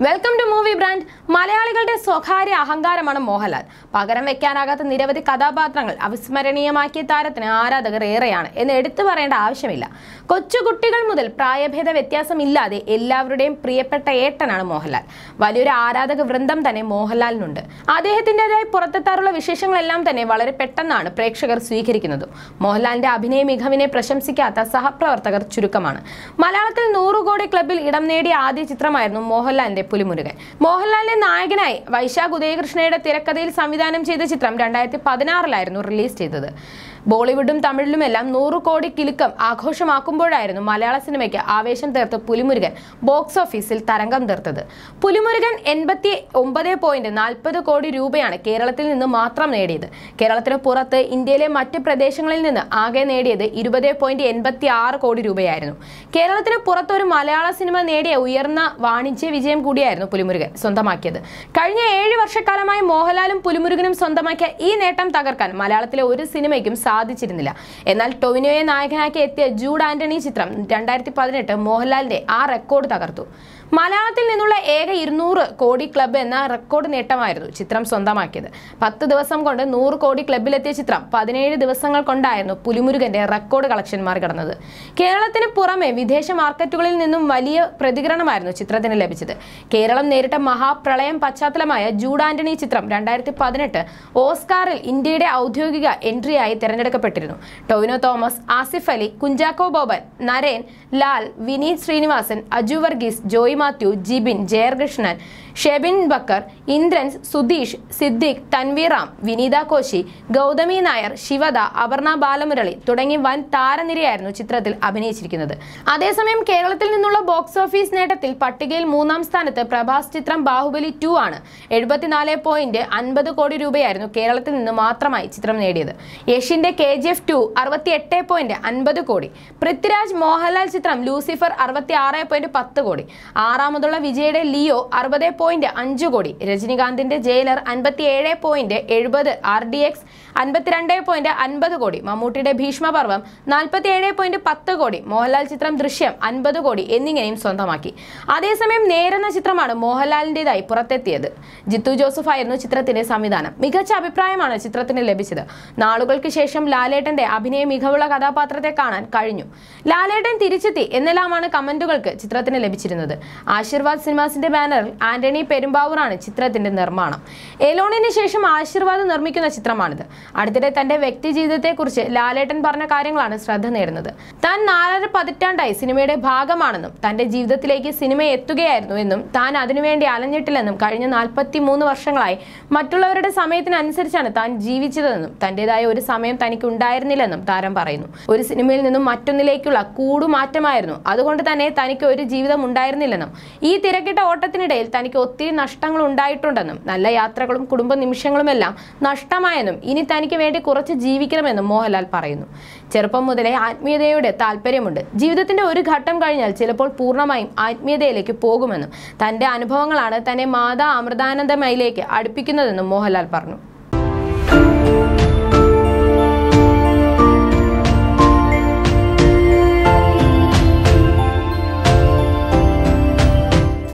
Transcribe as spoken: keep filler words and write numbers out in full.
Welcome to movie brand. മലയാളികളുടെ സ്വകാര്യ അഹങ്കാരമാണ് മോഹൻലാൽ. പകരം വെക്കാനാകാത്ത നിരവധി കഥാപാത്രങ്ങൾ അവിസ്മരണീയമാക്കിയ താരത്തിന് ആരാധകർ ഏറെയാണ് എന്ന് എടുത്തു പറയേണ്ട ആവശ്യമില്ല. കൊച്ചുകുട്ടികൾ മുതൽ പ്രായഭേദ വ്യത്യാസമില്ലാതെ എല്ലാവരുടെയും പ്രിയപ്പെട്ട ഏട്ടനാണ് മോഹൻലാൽ. വലിയൊരു ആരാധക വൃന്ദം തന്നെ മോഹൻലാലിനുണ്ട്. അദ്ദേഹത്തിൻ്റെതായി പുറത്തെത്താറുള്ള വിശേഷങ്ങളെല്ലാം തന്നെ വളരെ പെട്ടെന്നാണ് പ്രേക്ഷകർ സ്വീകരിക്കുന്നത്. മോഹൻലാലിന്റെ അഭിനയ മികവിനെ പ്രശംസിക്കാത്ത സഹപ്രവർത്തകർ ചുരുക്കമാണ്. മലയാളത്തിൽ നൂറ് കോടി ക്ലബിൽ ഇടം നേടിയ ആദ്യ ചിത്രമായിരുന്നു മോഹൻലാലിന്റെ പുലിമുരുകൻ. മോഹൻലാലിന്റെ നായകനായി വൈശാഖ് ഉദയകൃഷ്ണയുടെ തിരക്കഥയിൽ സംവിധാനം ചെയ്ത ചിത്രം രണ്ടായിരത്തി പതിനാറിലായിരുന്നു റിലീസ് ചെയ്തത്. ബോളിവുഡും തമിഴിലുമെല്ലാം നൂറ് കോടി കിലുക്കം ആഘോഷമാക്കുമ്പോഴായിരുന്നു മലയാള സിനിമയ്ക്ക് ആവേശം തീർത്ത് പുലിമുരുകൻ ബോക്സ് ഓഫീസിൽ തരംഗം തീർത്തത്. പുലിമുരുകൻ എൺപത്തി ഒമ്പത് പോയിന്റ് നാൽപ്പത് കോടി രൂപയാണ് കേരളത്തിൽ നിന്ന് മാത്രം നേടിയത്. കേരളത്തിന് പുറത്ത് ഇന്ത്യയിലെ മറ്റ് പ്രദേശങ്ങളിൽ നിന്ന് ആകെ നേടിയത് ഇരുപത് പോയിന്റ് എൺപത്തി ആറ് കോടി രൂപയായിരുന്നു. കേരളത്തിന് പുറത്ത് ഒരു മലയാള സിനിമ നേടിയ ഉയർന്ന വാണിജ്യ വിജയം കൂടിയായിരുന്നു പുലിമുരുകൻ സ്വന്തമാക്കിയത്. കഴിഞ്ഞ ഏഴ് വർഷക്കാലമായി മോഹൻലാലും പുലിമുരുകനും സ്വന്തമാക്കിയ ഈ നേട്ടം തകർക്കാൻ മലയാളത്തിലെ ഒരു സിനിമയ്ക്കും സാധിച്ചിരുന്നില്ല. എന്നാൽ ടൊവിനോയെ നായകനാക്കി എത്തിയ ജൂഡ് ആന്റണി ചിത്രം രണ്ടായിരത്തി പതിനെട്ട് മോഹൻലാലിന്റെ ആ റെക്കോർഡ് തകർത്തു. മലയാളത്തിൽ നിന്നുള്ള ഏക ഇരുന്നൂറ് കോടി ക്ലബ്ബ് എന്ന റെക്കോർഡ് നേട്ടമായിരുന്നു ചിത്രം സ്വന്തമാക്കിയത്. പത്ത് ദിവസം കൊണ്ട് നൂറ് കോടി ക്ലബ്ബിലെത്തിയ ചിത്രം പതിനേഴ് ദിവസങ്ങൾ കൊണ്ടായിരുന്നു പുലിമുരുകന്റെ റെക്കോർഡ് കളക്ഷൻ മറികടന്നത്. കേരളത്തിന് പുറമെ വിദേശ മാർക്കറ്റുകളിൽ നിന്നും വലിയ പ്രതികരണമായിരുന്നു ചിത്രത്തിന് ലഭിച്ചത്. കേരളം നേരിട്ട മഹാപ്രളയം പശ്ചാത്തലമായ ജൂഡ് ആന്റണി ചിത്രം രണ്ടായിരത്തി പതിനെട്ട് ഓസ്കാറിൽ ഇന്ത്യയുടെ ഔദ്യോഗിക എൻട്രിയായി തിരഞ്ഞെടുക്കപ്പെട്ടിരുന്നു. ടൊവിനോ തോമസ്, ആസിഫ് അലി, കുഞ്ചാക്കോ ബോബൻ, നരേൻ, ലാൽ, വിനീത് ശ്രീനിവാസൻ, അജു വർഗീസ്, ജോയി മാത്യു, ജിബിൻ, ജയകൃഷ്ണൻ, ഷെബിൻ ബക്കർ, ഇന്ദ്രൻസ്, സുധീഷ്, സിദ്ദിഖ്, തൻവീറാം, വിനീത കോശി, ഗൗതമി നായർ, ശിവദ, അപർണ ബാലമുരളി തുടങ്ങി വൻ താരനിരയായിരുന്നു ചിത്രത്തിൽ അഭിനയിച്ചിരിക്കുന്നത്. അതേസമയം കേരളത്തിൽ നിന്നുള്ള ബോക്സ് ഓഫീസ് നേട്ടത്തിൽ പട്ടികയിൽ മൂന്നാം സ്ഥാനത്ത് പ്രഭാസ് ചിത്രം ബാഹുബലി ടു ആണ്. എഴുപത്തിനാല് പോയിന്റ് അൻപത് കോടി രൂപയായിരുന്നു കേരളത്തിൽ നിന്ന് മാത്രമായി ചിത്രം നേടിയത്. യഷിന്റെ കെ ജി എഫ് ടു അറുപത്തി എട്ട് പോയിന്റ് അൻപത് കോടി, പൃഥ്വിരാജ് മോഹൻലാൽ ചിത്രം ലൂസിഫർ അറുപത്തി ആറ് പോയിന്റ് പത്ത് കോടി, ആറാമതുള്ള വിജയുടെ ലിയോ അറുപത് പോയിന്റ് അഞ്ച് കോടി, രജനികാന്തിന്റെ ജയിലർ അൻപത്തി ഏഴ് പോയിന്റ് എഴുപത്, ആർ ഡി എക്സ് അൻപത്തിരണ്ട് പോയിന്റ് അൻപത് കോടി, മമ്മൂട്ടിയുടെ ഭീഷ്മപർവം നാൽപ്പത്തി ഏഴ് പോയിന്റ് പത്ത് കോടി, മോഹൻലാൽ ചിത്രം ദൃശ്യം അൻപത് കോടി എന്നിങ്ങനെയും സ്വന്തമാക്കി. അതേസമയം നേരെന്ന ചിത്രമാണ് മോഹൻലാലിന്റേതായി പുറത്തെത്തിയത്. ജിത്തു ജോസഫ് ആയിരുന്നു ചിത്രത്തിന്റെ സംവിധാനം. മികച്ച അഭിപ്രായമാണ് ചിത്രത്തിന് ലഭിച്ചത്. നാളുകൾക്ക് ശേഷം ലാലേട്ടന്റെ അഭിനയ മികവുള്ള കഥാപാത്രത്തെ കാണാൻ കഴിഞ്ഞു. ലാലേട്ടൻ തിരിച്ചെത്തി എന്നെല്ലാമാണ് കമന്റുകൾക്ക് ചിത്രത്തിന് ലഭിച്ചിരുന്നത്. ആശീർവാദ് സിനിമാസിന്റെ ബാനറിൽ ആന്റണി പെരുമ്പാവൂറാണ് ചിത്രത്തിന്റെ നിർമ്മാണം. എലോണിന് ശേഷം ആശീർവാദ് നിർമ്മിക്കുന്ന ചിത്രമാണിത്. അടുത്തിടെ തന്റെ വ്യക്തി ജീവിതത്തെക്കുറിച്ച് ലാലേട്ടൻ പറഞ്ഞ കാര്യങ്ങളാണ് ശ്രദ്ധ നേടുന്നത്. താൻ നാലര പതിറ്റാണ്ടായി സിനിമയുടെ ഭാഗമാണെന്നും തന്റെ ജീവിതത്തിലേക്ക് സിനിമ എത്തുകയായിരുന്നു എന്നും താൻ അതിനുവേണ്ടി അലഞ്ഞിട്ടില്ലെന്നും കഴിഞ്ഞ നാൽപ്പത്തി മൂന്ന് വർഷങ്ങളായി മറ്റുള്ളവരുടെ സമയത്തിനനുസരിച്ചാണ് താൻ ജീവിച്ചതെന്നും തന്റേതായ ഒരു സമയം തനിക്ക് ഉണ്ടായിരുന്നില്ലെന്നും താരം പറയുന്നു. ഒരു സിനിമയിൽ നിന്നും മറ്റൊന്നിലേക്കുള്ള കൂടുമാറ്റമായിരുന്നു, അതുകൊണ്ട് തന്നെ തനിക്ക് ഒരു ജീവിതം ഉണ്ടായിരുന്നില്ലെന്നും ഈ തിരക്കിട്ട ഓട്ടത്തിനിടയിൽ തനിക്ക് ഒത്തിരി നഷ്ടങ്ങൾ ഉണ്ടായിട്ടുണ്ടെന്നും നല്ല യാത്രകളും കുടുംബ നിമിഷങ്ങളുമെല്ലാം നഷ്ടമായെന്നും ഇനി തനിക്ക് വേണ്ടി കുറച്ച് ജീവിക്കണമെന്നും മോഹൻലാൽ പറയുന്നു. ചെറുപ്പം മുതലേ ആത്മീയതയോട് താല്പര്യമുണ്ട്. ജീവിതത്തിന്റെ ഒരു ഘട്ടം കഴിഞ്ഞാൽ ചിലപ്പോൾ പൂർണ്ണമായും ആത്മീയതയിലേക്ക് പോകുമെന്നും തന്റെ അനുഭവങ്ങളാണ് തന്നെ മാതാ അമൃതാനന്ദമയിലേക്ക് അടുപ്പിക്കുന്നതെന്നും മോഹൻലാൽ പറഞ്ഞു.